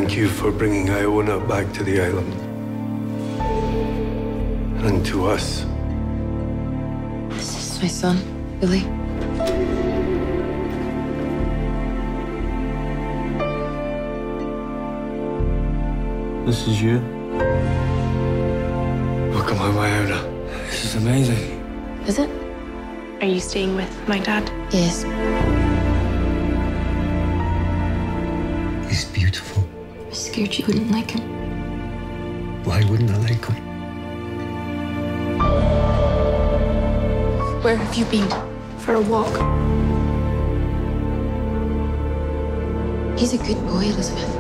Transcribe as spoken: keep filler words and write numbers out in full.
thank you for bringing Iona back to the island. And to us. This is my son, Billy. This is you. Welcome home, Iona. This is amazing. Is it? Are you staying with my dad? Yes. He's beautiful. I was scared you wouldn't like him. Why wouldn't I like him? Where have you been? For a walk? He's a good boy, Elizabeth.